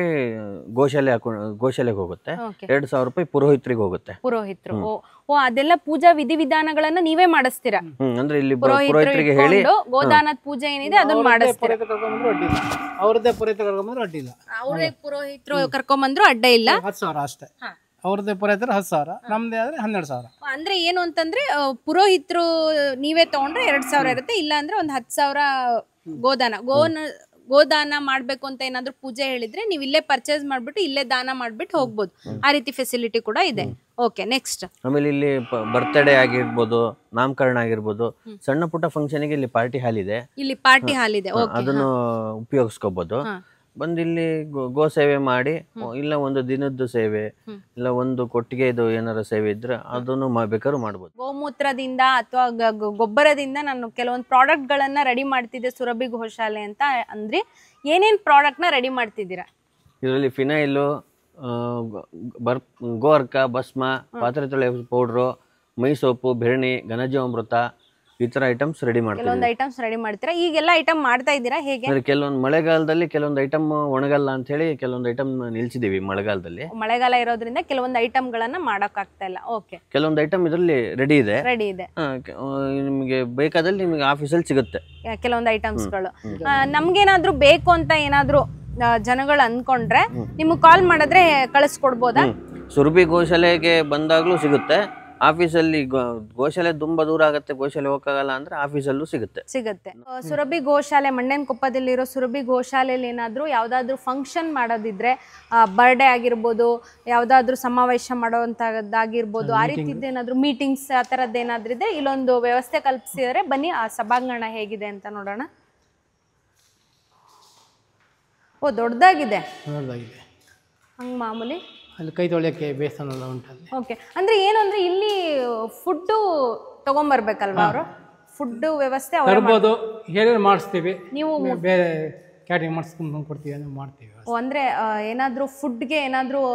ಗೋಶಾಲೆಗೆ ಹೋಗುತ್ತೆ, 2,000 ರೂಪಾಯಿ ಪುರೋಹಿತರಿಗೆ ಹೋಗುತ್ತೆ. ಪುರೋಹಿತರು ಅದೆಲ್ಲ ಪೂಜಾ ವಿಧಿವಿಧಾನಗಳನ್ನ ನೀವೇ ಮಾಡಿಸ್ತೀರಾ? ಅಂದ್ರೆ ಇಲ್ಲಿ ಪುರೋಹಿತರಿಗೆ ಹೇಳಿ ಗೋದಾನದ ಪೂಜೆ ಏನಿದೆ ಅದನ್ನ ಮಾಡಿಸ್ತೀರಾ? ಅವ್ರದ್ದೇ ಪುರೋಹಿತರು ಕರ್ಕೊಂಡ್ಬಂದ್ರು ಅಡ್ಡಿ ಇಲ್ಲ. ಅವ್ರೇ ಪುರೋಹಿತರು ಕರ್ಕೊಂಡ್ಬಂದ್ರು ಅಡ್ಡ ಇಲ್ಲ. 10,000 ಅಷ್ಟೇ. ಅವ್ರದ್ದೇ ಪುರೋಹಿತರು 10,000, ನಮ್ದೇ ಆದ್ರೆ 12,000. ಅಂದ್ರೆ ಏನು ಅಂತಂದ್ರೆ ಪುರೋಹಿತರು ನೀವೇ ತಗೊಂಡ್ರೆ 2,000 ಇರುತ್ತೆ, ಇಲ್ಲ ಅಂದ್ರೆ ಒಂದು 10,000 ಗೋದಾನ ಮಾಡ್ಬೇಕು ಅಂತ ಏನಾದ್ರು ಪೂಜೆ ಹೇಳಿದ್ರೆ ನೀವು ಇಲ್ಲೇ ಪರ್ಚೇಸ್ ಮಾಡ್ಬಿಟ್ಟು ಇಲ್ಲೇ ದಾನ ಮಾಡ್ಬಿಟ್ಟು ಹೋಗ್ಬೋದು. ಆ ರೀತಿ ಫೆಸಿಲಿಟಿ ಕೂಡ ಇದೆ. Okay, next. ಆಮೇಲೆ ಇಲ್ಲಿ ಬರ್ತ್ಡೇ ಆಗಿರ್ಬೋದು, ನಾಮಕರಣ ಆಗಿರ್ಬೋದು, ಸಣ್ಣ ಪುಟ್ಟ ಫಂಕ್ಷನ್ ಗೆ ಇಲ್ಲಿ ಪಾರ್ಟಿ ಹಾಲ್ ಇದೆ. ಇಲ್ಲಿ ಪಾರ್ಟಿ ಹಾಲ್ ಇದೆ, ಅದನ್ನು ಉಪಯೋಗಿಸ್ಕೋಬಹುದು. ಬಂದು ಇಲ್ಲಿ ಗೋ ಸೇವೆ ಮಾಡಿ, ಇಲ್ಲ ಒಂದು ದಿನದ್ದು ಸೇವೆ, ಇಲ್ಲ ಒಂದು ಕೊಟ್ಟಿಗೆದು ಏನಾರ ಸೇವೆ ಇದ್ರೆ ಅದನ್ನು ಬೇಕಾದ್ರೂ ಮಾಡ್ಬೋದು. ಗೋಮೂತ್ರದಿಂದ ಅಥವಾ ಗೊಬ್ಬರದಿಂದ ನಾನು ಕೆಲವೊಂದು ಪ್ರಾಡಕ್ಟ್ ಗಳನ್ನ ರೆಡಿ ಮಾಡ್ತಿದ್ದೆ ಸುರಭಿ ಗೋಶಾಲೆ ಅಂತ ಅಂದ್ರೆ ಏನೇನ್ ಪ್ರಾಡಕ್ಟ್ ನ ರೆಡಿ ಮಾಡ್ತಿದ್ದೀರಾ? ಇದರಲ್ಲಿ ಫಿನೈಲು, ಗೋರ್ಕ, ಭಸ್ಮ, ಪಾತ್ರೆ ತೊಳೆ ಪೌಡ್ರು, ಮೈ ಸೋಪು, ಬೆರಣಿ, ಘನಜೀವಾಮೃತ, ಈ ತರ ಐಟಮ್ಸ್ ರೆಡಿ ಮಾಡ್ತೀವಿ. ಕೆಲವೊಂದು ಐಟಮ್ಸ್ ರೆಡಿ ಮಾಡ್ತೀರಾ? ಈಗೆಲ್ಲ ಐಟಮ್ ಮಾಡ್ತಾ ಇದ್ದೀರಾ ಹೇಗೆ? ಕೆಲವೊಂದು ಮಳೆಗಾಲದಲ್ಲಿ ಕೆಲವೊಂದು ಐಟಮ್ ಒಣಗಲ್ಲ ಅಂತ ಹೇಳಿ ಕೆಲವೊಂದು ಐಟಮ್ ನಿಲ್ಸಿದೀವಿ. ಮಳೆಗಾಲ ಇರೋದ್ರಿಂದ ಕೆಲವೊಂದು ಐಟಮ್ ಗಳನ್ನ ಮಾಡಕ್ ಆಗ್ತಾ ಇಲ್ಲ. ಓಕೆ, ಕೆಲವೊಂದು ಐಟಮ್ ಇದರಲ್ಲಿ ರೆಡಿ ಇದೆ. ನಿಮಗೆ ಬೇಕಾದಲ್ಲಿ ನಿಮಗೆ ಆಫೀಸಲ್ಲಿ ಸಿಗುತ್ತೆ ಕೆಲವೊಂದು ಐಟಮ್ಸ್ ಗಳು. ನಮ್ಗೇನಾದ್ರೂ ಬೇಕು ಅಂತ ಏನಾದ್ರೂ ಜನಗಳು ಅನ್ಕೊಂಡ್ರೆ ನಿಮ್ಗೆ ಕಾಲ್ ಮಾಡಿದ್ರೆ ಕಳಿಸ್ಕೊಡ್ಬೋದಾ? ಸುರಭಿ ಗೋಶಾಲೆಗೆ ಬಂದಾಗ್ಲೂ ಸಿಗುತ್ತೆ. ಆಫೀಸಲ್ಲಿ ಗೋಶಾಲೆ ತುಂಬಾ ದೂರ ಆಗುತ್ತೆ, ಗೋಶಾಲೆ ಹೋಗಕ್ಕಾಗಲ್ಲ ಅಂದ್ರೆ ಆಫೀಸಲ್ಲೂ ಸಿಗುತ್ತೆ. ಸುರಭಿ ಗೋಶಾಲೆ ಮಂಡೇನಕೊಪ್ಪದಲ್ಲಿರೋ ಸುರಭಿ ಗೋಶಾಲೆಯಲ್ಲಿ ಏನಾದ್ರು ಯಾವ್ದಾದ್ರು ಫಂಕ್ಷನ್ ಮಾಡೋದಿದ್ರೆ, ಬರ್ಡೇ ಆಗಿರ್ಬೋದು, ಯಾವ್ದಾದ್ರು ಸಮಾವೇಶ ಮಾಡೋಂಥದ್ದಾಗಿರ್ಬೋದು, ಆ ರೀತಿದ್ದು ಏನಾದ್ರು ಮೀಟಿಂಗ್ಸ್ ಆ ಥರದ್ದು ಏನಾದ್ರು ಇದ್ರೆ ಇಲ್ಲೊಂದು ವ್ಯವಸ್ಥೆ ಕಲ್ಪಿಸಿದರೆ ಬನ್ನಿ. ಆ ಸಭಾಂಗಣ ಹೇಗಿದೆ ಅಂತ ನೋಡೋಣ. ಓ, ದೊಡ್ಡದಾಗಿದೆ. ಹಂಗೆ ಮಾಮೂಲಿ ಅಲ್ಲಿ ಕೈ ತೊಳೆಯಕ್ಕೆ ಬೇಸನ ಎಲ್ಲ ಉಂಟು. ಓಕೆ, ಅಂದ್ರೆ ಏನು ಅಂದ್ರೆ ಇಲ್ಲಿ ಫುಡ್ಡು ತಗೊಂಬರ್ಬೇಕಲ್ವಾ ಅವರು? ಫುಡ್ ವ್ಯವಸ್ಥೆ ತರ್ಬೋದು, ಹೇಳಿದ್ರೆ ಮಾಡಿಸ್ತೀವಿ. ನೀವು ಬೇರೆ ಕ್ಯಾಟರಿಂಗ್ ಮಾಡಿಸ್ಕೊಂಡು ಕೊಡ್ತೀವಿ, ಮಾಡ್ತೀವಿ. ಅಂದ್ರೆ ಏನಾದರೂ ಫುಡ್ಗೆ ಏನಾದರೂ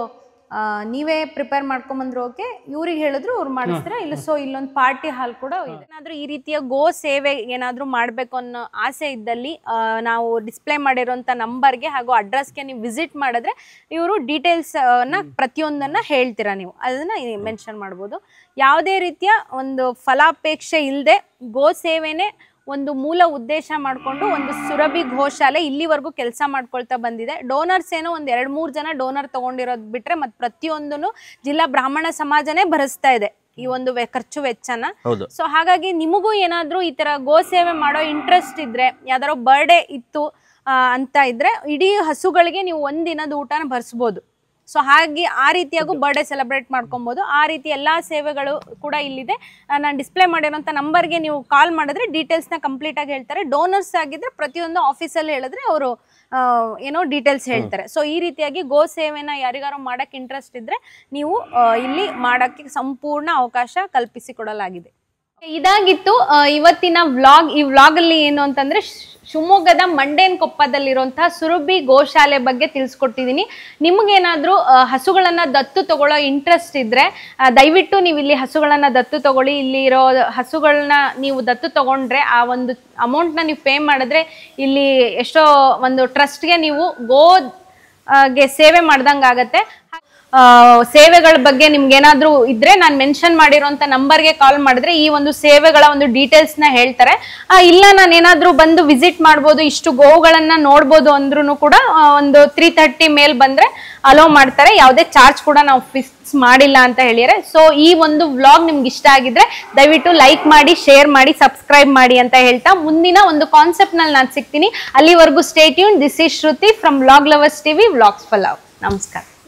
ನೀವೇ ಪ್ರಿಪೇರ್ ಮಾಡ್ಕೊಂಬಂದ್ರು ಓಕೆ, ಇವ್ರಿಗೆ ಹೇಳಿದ್ರು ಅವ್ರು ಮಾಡಿಸ್ತಾರೆ, ಇಲ್ಲ ಸೊ ಇಲ್ಲೊಂದು ಪಾರ್ಟಿ ಹಾಲ್ ಕೂಡ ಇದೆ. ಏನಾದ್ರೂ ಈ ರೀತಿಯ ಗೋ ಸೇವೆ ಏನಾದ್ರೂ ಮಾಡ್ಬೇಕು ಅನ್ನೋ ಆಸೆ ಇದ್ದಲ್ಲಿ ನಾವು ಡಿಸ್ಪ್ಲೇ ಮಾಡಿರೋಂಥ ನಂಬರ್ಗೆ ಹಾಗೂ ಅಡ್ರೆಸ್ಗೆ ನೀವು ವಿಸಿಟ್ ಮಾಡಿದ್ರೆ ಇವರು ಡೀಟೇಲ್ಸ್ ಪ್ರತಿಯೊಂದನ್ನ ಹೇಳ್ತೀರಾ, ನೀವು ಅದನ್ನ ಮೆನ್ಷನ್ ಮಾಡ್ಬೋದು. ಯಾವುದೇ ರೀತಿಯ ಒಂದು ಫಲಾಪೇಕ್ಷೆ ಇಲ್ಲದೆ ಗೋ ಸೇವೆನೇ ಒಂದು ಮೂಲ ಉದ್ದೇಶ ಮಾಡಿಕೊಂಡು ಒಂದು ಸುರಭಿ ಗೋಶಾಲೆ ಇಲ್ಲಿವರೆಗೂ ಕೆಲಸ ಮಾಡ್ಕೊಳ್ತಾ ಬಂದಿದೆ. ಡೋನರ್ಸ್ ಏನೋ ಒಂದು 2-3 ಜನ ಡೋನರ್ ತಗೊಂಡಿರೋದು ಬಿಟ್ರೆ ಮತ್ತೆ ಪ್ರತಿಯೊಂದನ್ನು ಜಿಲ್ಲಾ ಬ್ರಾಹ್ಮಣ ಸಮಾಜನೇ ಭರಿಸ್ತಾ ಇದೆ ಈ ಒಂದು ಖರ್ಚು ವೆಚ್ಚನ. ಸೊ ಹಾಗಾಗಿ ನಿಮಗೂ ಏನಾದ್ರೂ ಈ ತರ ಗೋ ಸೇವೆ ಮಾಡೋ ಇಂಟ್ರೆಸ್ಟ್ ಇದ್ರೆ, ಯಾವ್ದಾರೋ ಬರ್ಡೇ ಇತ್ತು ಅಂತ ಇದ್ರೆ ಇಡೀ ಹಸುಗಳಿಗೆ ನೀವು ಒಂದಿನದ ಊಟನ ಭರಿಸ್ಬೋದು. ಸೊ ಹಾಗೆ ಆ ರೀತಿಯಾಗೂ ಬರ್ಡೇ ಸೆಲೆಬ್ರೇಟ್ ಮಾಡ್ಕೊಬೋದು. ಆ ರೀತಿ ಎಲ್ಲ ಸೇವೆಗಳು ಕೂಡ ಇಲ್ಲಿದೆ. ನಾನು ಡಿಸ್ಪ್ಲೇ ಮಾಡಿರೋಂಥ ನಂಬರ್ಗೆ ನೀವು ಕಾಲ್ ಮಾಡಿದ್ರೆ ಡೀಟೇಲ್ಸ್ನ ಕಂಪ್ಲೀಟಾಗಿ ಹೇಳ್ತಾರೆ. ಡೋನರ್ಸ್ ಆಗಿದ್ರೆ ಪ್ರತಿಯೊಂದು ಆಫೀಸಲ್ಲಿ ಹೇಳಿದ್ರೆ ಅವರು ಏನೋ ಡೀಟೇಲ್ಸ್ ಹೇಳ್ತಾರೆ. ಸೊ ಈ ರೀತಿಯಾಗಿ ಗೋ ಸೇವೆನ ಯಾರಿಗಾರು ಮಾಡೋಕ್ಕೆ ಇಂಟ್ರೆಸ್ಟ್ ಇದ್ದರೆ ನೀವು ಇಲ್ಲಿ ಮಾಡೋಕ್ಕೆ ಸಂಪೂರ್ಣ ಅವಕಾಶ ಕಲ್ಪಿಸಿಕೊಡಲಾಗಿದೆ. ಇದಾಗಿತ್ತು ಇವತ್ತಿನ ವ್ಲಾಗ್. ಈ ವ್ಲಾಗ್ ಅಲ್ಲಿ ಏನು ಅಂತಂದ್ರೆ ಶಿವಮೊಗ್ಗದ ಮಂಡೇನಕೊಪ್ಪದಲ್ಲಿರುವಂತಹ ಸುರಭಿ ಗೋಶಾಲೆ ಬಗ್ಗೆ ತಿಳಿಸ್ಕೊಟ್ಟಿದ್ದೀನಿ. ನಿಮ್ಗೇನಾದ್ರೂ ಹಸುಗಳನ್ನ ದತ್ತು ತಗೊಳ್ಳೋ ಇಂಟ್ರೆಸ್ಟ್ ಇದ್ರೆ ದಯವಿಟ್ಟು ನೀವು ಇಲ್ಲಿ ಹಸುಗಳನ್ನ ದತ್ತು ತಗೊಳ್ಳಿ. ಇಲ್ಲಿ ಇರೋ ಹಸುಗಳನ್ನ ನೀವು ದತ್ತು ತಗೊಂಡ್ರೆ ಆ ಒಂದು ಅಮೌಂಟ್ನ ನೀವು ಪೇ ಮಾಡಿದ್ರೆ ಇಲ್ಲಿ ಎಷ್ಟೋ ಒಂದು ಟ್ರಸ್ಟ್ಗೆ ನೀವು ಗೆ ಸೇವೆ ಮಾಡ್ದಂಗೆ ಆಗತ್ತೆ. ಸೇವೆಗಳ ಬಗ್ಗೆ ನಿಮ್ಗೆ ಏನಾದ್ರೂ ಇದ್ರೆ ನಾನು ಮೆನ್ಷನ್ ಮಾಡಿರೋಂಥ ನಂಬರ್ಗೆ ಕಾಲ್ ಮಾಡಿದ್ರೆ ಈ ಒಂದು ಸೇವೆಗಳ ಒಂದು ಡೀಟೇಲ್ಸ್ ನ ಹೇಳ್ತಾರೆ. ಇಲ್ಲ ನಾನು ಏನಾದ್ರೂ ಬಂದು ವಿಸಿಟ್ ಮಾಡ್ಬೋದು, ಇಷ್ಟು ಗೋವುಗಳನ್ನ ನೋಡ್ಬೋದು ಅಂದ್ರೂ ಕೂಡ ಒಂದು 3:30 ಮೇಲ್ ಬಂದ್ರೆ ಅಲೋ ಮಾಡ್ತಾರೆ. ಯಾವುದೇ ಚಾರ್ಜ್ ಕೂಡ ನಾವು ಫಿಕ್ಸ್ ಮಾಡಿಲ್ಲ ಅಂತ ಹೇಳಿದ್ರೆ. ಸೊ ಈ ಒಂದು ವ್ಲಾಗ್ ನಿಮ್ಗೆ ಇಷ್ಟ ಆಗಿದ್ರೆ ದಯವಿಟ್ಟು ಲೈಕ್ ಮಾಡಿ, ಶೇರ್ ಮಾಡಿ, ಸಬ್ಸ್ಕ್ರೈಬ್ ಮಾಡಿ ಅಂತ ಹೇಳ್ತಾ ಮುಂದಿನ ಒಂದು ಕಾನ್ಸೆಪ್ಟ್ ನಲ್ಲಿ ನಾನು ಸಿಗ್ತೀನಿ. ಅಲ್ಲಿವರೆಗೂ stay tune. This is Shruti from vlog lovers TV, vlogs for love. ನಮಸ್ಕಾರ.